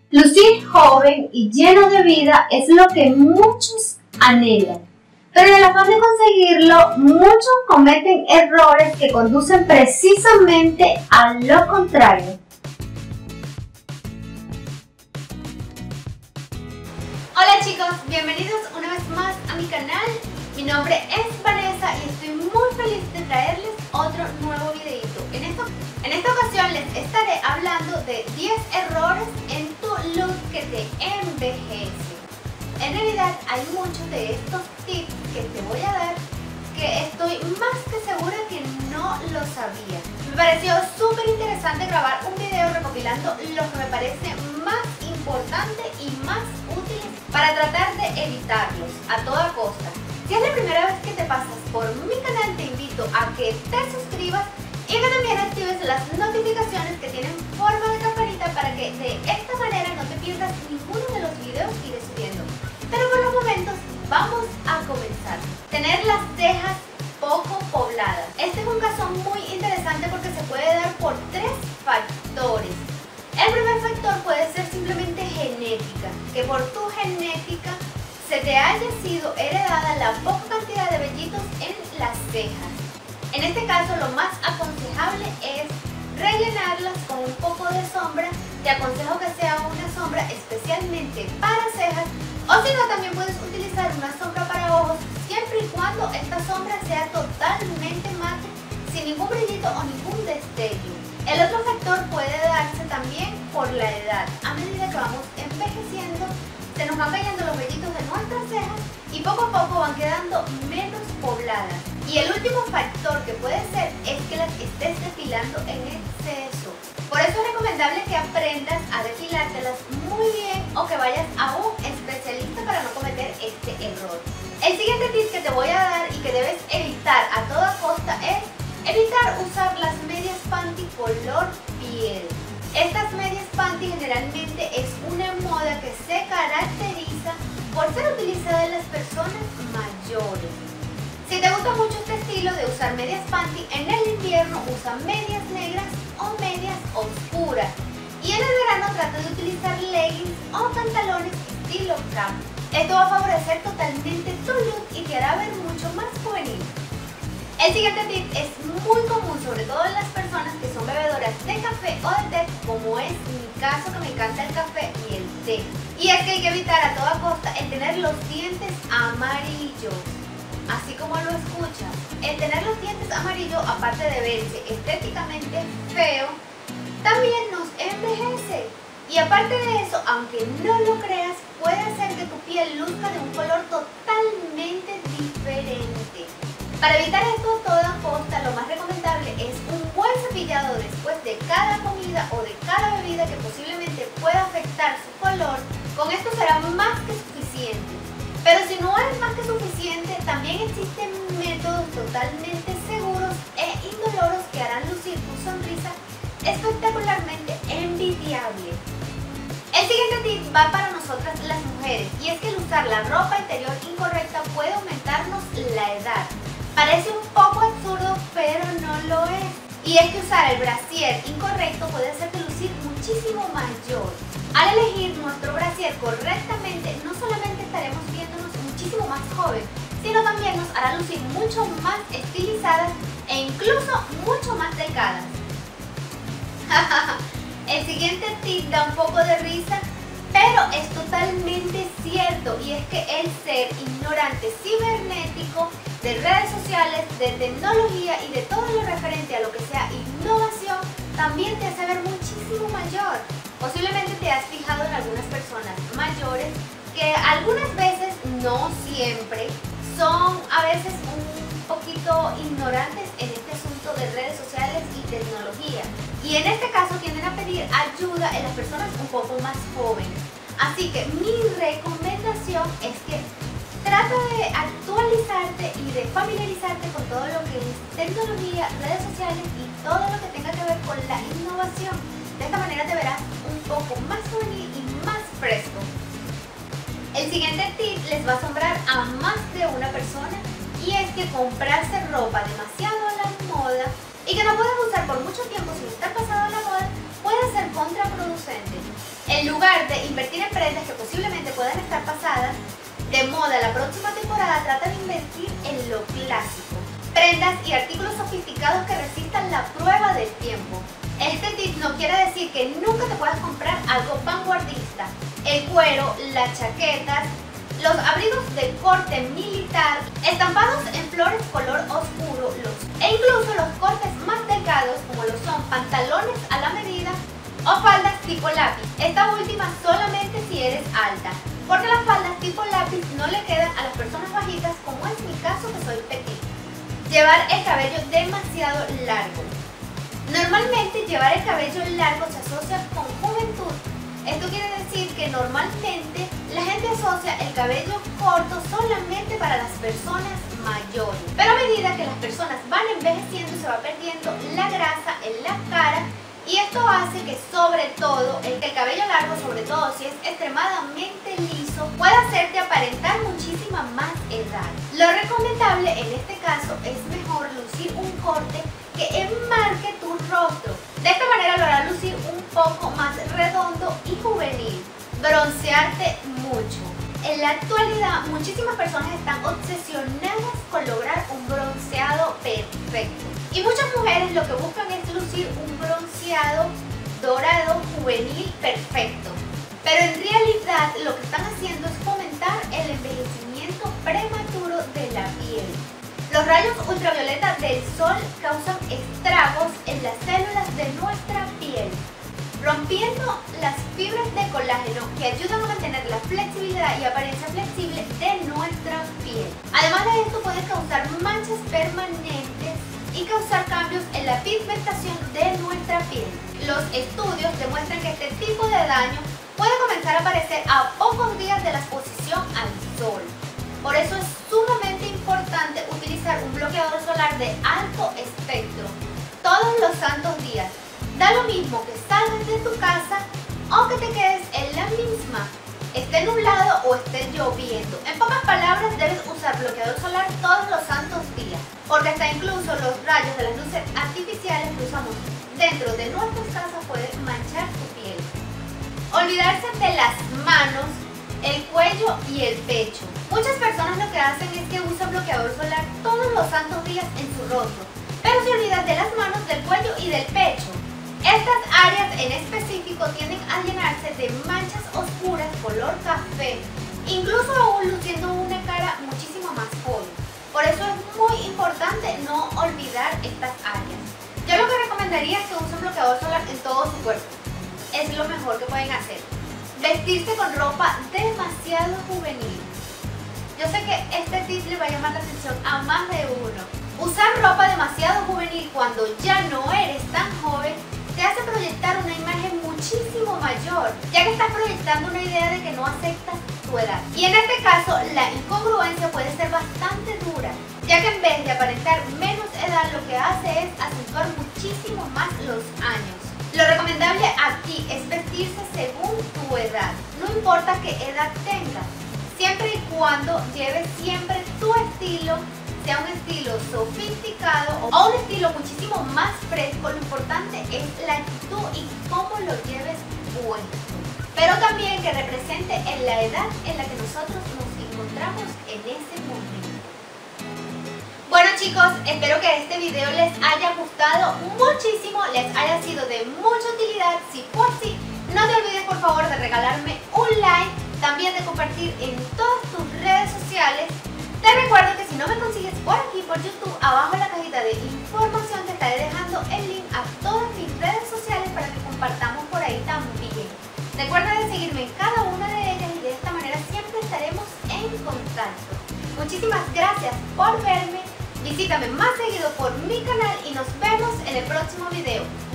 Lucir joven y lleno de vida es lo que muchos anhelan, pero en el afán de conseguirlo, muchos cometen errores que conducen precisamente a lo contrario. Hola chicos, bienvenidos una vez más a mi canal. Mi nombre es Vanessa y estoy muy feliz de traerles otro nuevo videito. En esta ocasión les estaré hablando de 10 errores en tu look que te envejece. En realidad hay muchos de estos tips que te voy a dar que estoy más que segura que no lo sabía. Me pareció súper interesante grabar un video recopilando lo que me parece más importante y más útil para tratar de evitarlos a toda costa. Si es la primera vez que te pasas por mi canal, te invito a que te suscribas y que también actives las notificaciones que tienen forma de campanita para que de esta manera no te pierdas ninguno de los videos que iré subiendo. Pero por los momentos vamos a comenzar. Tener las cejas poco pobladas. Este es un caso muy interesante porque se puede dar por 3 factores. El primer factor puede ser simplemente genética, que por tu genética se te haya sido heredada la poca cantidad de vellitos en las cejas. En este caso lo más aconsejable es rellenarlas con un poco de sombra. Te aconsejo que sea una sombra especialmente para cejas, o si no también puedes utilizar una sombra para ojos, siempre y cuando esta sombra sea totalmente mate, sin ningún brillito o ningún destello. El otro factor puede darse también por la edad. A medida que vamos envejeciendo, se nos van cayendo los vellitos de nuestras cejas y poco a poco van quedando menos pobladas. Y el último factor que puede ser es que las estés depilando en exceso. Por eso es recomendable que aprendas a depilártelas muy bien o que vayas a un especialista para no cometer este error. El siguiente tip que te voy a dar y que debes evitar a toda costa es evitar usar las medias panty color piel. Estas medias panty generalmente es una moda que se caracteriza por ser utilizada en las personas mayores. Si te gusta mucho este estilo de usar medias panty, en el invierno usa medias negras o medias oscuras. Y en el verano trata de utilizar leggings o pantalones estilo cap. Esto va a favorecer totalmente tu look y te hará ver mucho más juvenil. El siguiente tip es muy común, sobre todo en las personas que son bebedoras de café o de té, como es mi caso, que me encanta el café y el té. Y es que hay que evitar a toda costa el tener los dientes amarillos, así como lo escuchas. El tener los dientes amarillos, aparte de verse estéticamente feo, también nos envejece. Y aparte de eso, aunque no lo creas, puede hacer que tu piel luzca de un color totalmente diferente. Para evitar esto a toda costa, lo más recomendable es un buen cepillado después de cada comida o de cada bebida que posiblemente pueda afectar su color. Con esto será más que suficiente. Pero si no es más que suficiente, también existen métodos totalmente seguros e indoloros que harán lucir tu sonrisa espectacularmente envidiable. El siguiente tip va para nosotras las mujeres, y es que el usar la ropa interior incorrecta puede aumentarnos la edad. Parece un poco absurdo, pero no lo es. Y es que usar el brasier incorrecto puede hacerte lucir muchísimo mayor. Al elegir nuestro brasier correctamente, no solamente estaremos viéndonos muchísimo más joven, sino también nos hará lucir mucho más estilizadas e incluso mucho más delgadas. El siguiente tip da un poco de risa, pero es totalmente cierto, y es que el ser ignorante cibernético de redes sociales, de tecnología y de todo lo referente a lo que sea innovación, también te hace ver muchísimo mayor. Posiblemente te has fijado en algunas personas mayores que algunas veces, no siempre, son a veces un poquito ignorantes en este asunto de redes sociales y tecnología. Y en este caso tienden a pedir ayuda en las personas un poco más jóvenes. Así que mi recomendación es que trata de actualizarte y de familiarizarte con todo lo que es tecnología, redes sociales y todo lo que tenga que ver con la innovación. De esta manera te verás un poco más juvenil y más fresco. El siguiente tip les va a asombrar a más de una persona, y es que comprarse ropa demasiado a la moda y que no puedes usar por mucho tiempo sin estar pasado a la moda puede ser contraproducente. El En lugar de invertir en prendas que posiblemente puedan estar pasadas de moda la próxima temporada, trata de invertir en lo clásico. Prendas y artículos sofisticados que resistan la prueba del tiempo. Este tip no quiere decir que nunca te puedas comprar algo vanguardista. El cuero, las chaquetas, los abrigos de corte militar, estampados en flores color oscuro, e incluso los cortes más delgados como lo son pantalones a la medida o faldas tipo lápiz. Esta última solamente si eres alta, porque las faldas tipo lápiz no le quedan a las personas bajitas, como es mi caso que soy petit. Llevar el cabello demasiado largo. Normalmente llevar el cabello largo se asocia con juventud. Esto quiere decir que normalmente la gente asocia el cabello corto solamente para las personas mayores. Pero a medida que las personas van envejeciendo se va perdiendo la grasa en la cara, y esto hace que sobre todo el cabello largo, sobre todo si es extremadamente liso, pueda hacerte aparentar muchísima más edad. Lo recomendable en este caso es mejor lucir un corte que enmarque tu rostro. De esta manera lo hará lucir un poco más redondo y juvenil. Broncearte mucho. En la actualidad muchísimas personas están obsesionadas con lograr un bronceado perfecto. Y muchas mujeres lo que buscan es lucir un bronceado dorado juvenil perfecto. Pero en realidad lo que están haciendo es fomentar el envejecimiento prematuro de la piel. Los rayos ultravioleta del sol causan estragos en las células de nuestra piel, rompiendo las fibras de colágeno que ayudan a mantener la flexibilidad y apariencia flexible de nuestra piel. Además de esto, puede causar manchas permanentes y causar cambios en la pigmentación de nuestra piel. Los estudios demuestran que este tipo de daño puede comenzar a aparecer a pocos días de la exposición al sol. Por eso es sumamente importante utilizar un bloqueador solar de alto espectro todos los santos días. Da lo mismo que salgas de tu casa o que te quedes en la misma, esté nublado o esté lloviendo. En pocas palabras, debes usar bloqueador solar todos los santos días, porque hasta incluso los rayos de las luces artificiales que usamos dentro de nuestras casas pueden manchar tu piel. Olvidarse de las manos, el cuello y el pecho. Muchas personas lo que hacen es que usan bloqueador solar todos los santos días en su rostro, pero se olvidan de las manos, del cuello y del pecho. Estas áreas en específico tienden a llenarse de manchas oscuras color café, incluso aún luciendo una cara muchísimo más joven. Por eso es muy importante no olvidar estas áreas. Yo lo que recomendaría es que usen bloqueador solar en todo su cuerpo. Es lo mejor que pueden hacer. Vestirse con ropa demasiado juvenil. Yo sé que este tip le va a llamar la atención a más de uno. Usar ropa demasiado juvenil cuando ya no eres tan joven te hace proyectar una imagen muchísimo mayor, ya que estás proyectando una idea de que no aceptas tu edad. Y en este caso, la incongruencia puede ser bastante dura, ya que en vez de aparentar menos edad, lo que hace es acentuar muchísimo más los años. Lo recomendable aquí es vestirse según tu edad, no importa qué edad tengas, siempre y cuando lleves siempre tu estilo, sea un estilo sofisticado o un estilo muchísimo más fresco. Lo importante es la actitud y cómo lo lleves puesto, pero también que represente en la edad en la que nosotros nos encontramos en ese momento. Bueno chicos, espero que este video les haya gustado muchísimo, les haya sido de mucha utilidad. Si fue así, no te olvides por favor de regalarme un like, también de compartir en todas tus redes sociales. Te recuerdo que si no me consigues por aquí por YouTube, abajo en la cajita de información te estaré dejando el link a todas mis redes sociales para que compartamos por ahí también. Recuerda de seguirme en cada una de ellas y de esta manera siempre estaremos en contacto. Muchísimas gracias por verme, visítame más seguido por mi canal y nos vemos en el próximo video.